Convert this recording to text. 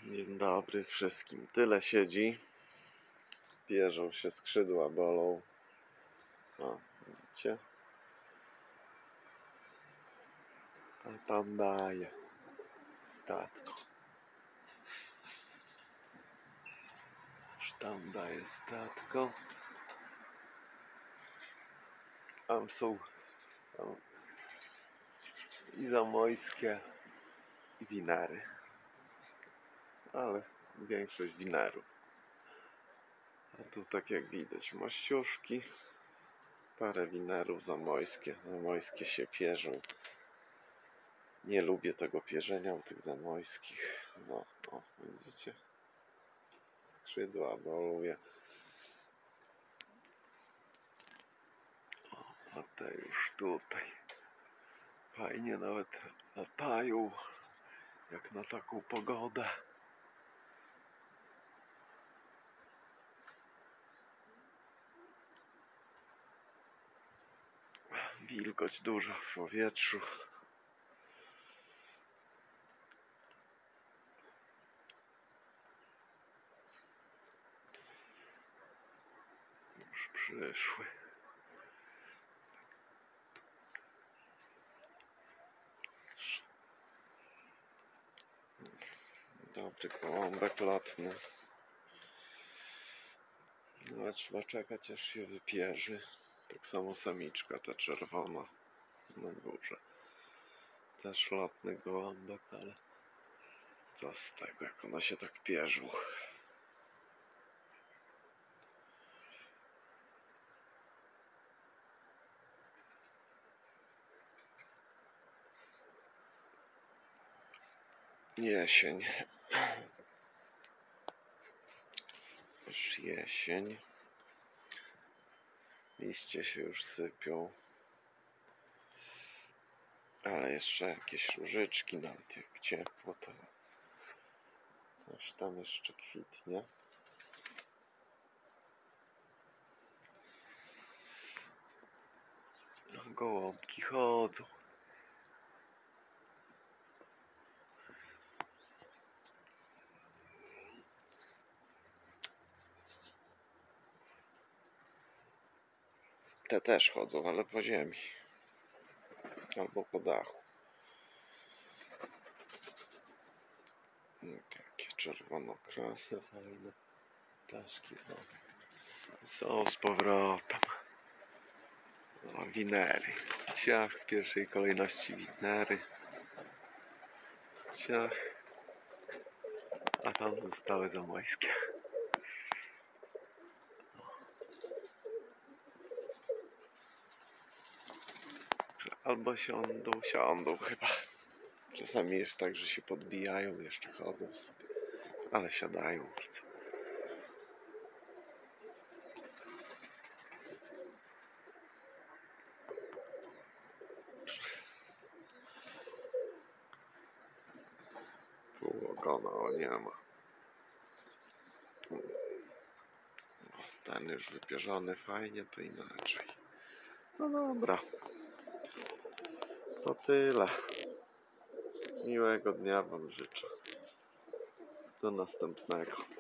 Dzień dobry wszystkim. Tyle siedzi. Pierzą się, skrzydła bolą. O, widzicie? A tam daje statko. Tam daje statko. Tam są i zamojskie, i winary. Ale większość winarów. A tu tak jak widać mościuszki, parę winarów zamojskie. Zamojskie się pierzą. Nie lubię tego pierzenia u tych zamojskich. No, o, widzicie? Skrzydła boluje. A te już tutaj. Fajnie nawet latają, jak na taką pogodę. Wilgoć duża w powietrzu. Już przyszły. Dobry gołąbek lotny. Ale trzeba czekać, aż się wypierzy. Tak samo samiczka, ta czerwona na górze. Też lotny gołąbek, ale co z tego, jak one się tak pierzą. Jesień. Już jesień. Liście się już sypią. Ale jeszcze jakieś różyczki, nawet jak ciepło, to coś tam jeszcze kwitnie. Gołąbki chodzą. Te też chodzą, ale po ziemi. Albo po dachu. Takie czerwonokrasy fajne. Ptaszki są z powrotem. O, winery. Ciach, w pierwszej kolejności winery. Ciach. A tam zostały zamojskie. Albo siądą chyba. Czasami jest tak, że się podbijają, jeszcze chodzą sobie. Ale siadają, widzę. Pół ogona, o nie ma. Ten już wypierzony fajnie, to inaczej. No dobra. To tyle. Miłego dnia wam życzę. Do następnego.